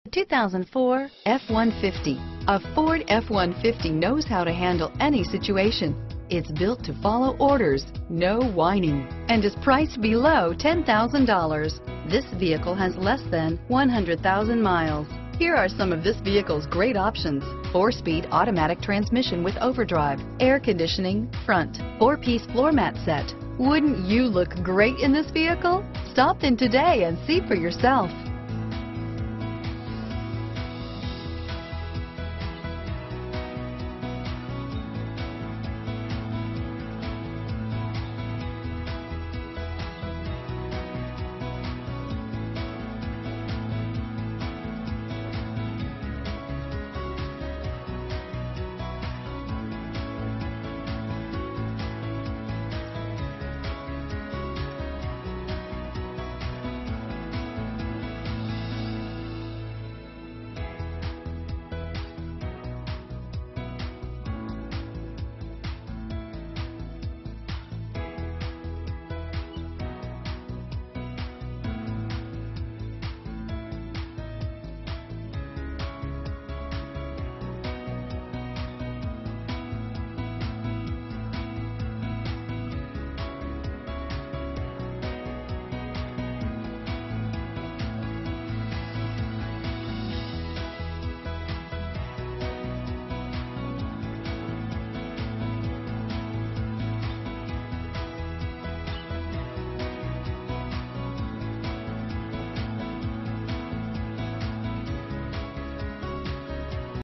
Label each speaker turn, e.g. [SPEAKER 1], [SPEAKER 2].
[SPEAKER 1] 2004 F-150. A Ford F-150 knows how to handle any situation. It's built to follow orders, no whining, and is priced below $10,000. This vehicle has less than 100,000 miles. Here are some of this vehicle's great options: 4-speed automatic transmission with overdrive, air conditioning, front, 4-piece floor mat set. Wouldn't you look great in this vehicle? Stop in today and see for yourself.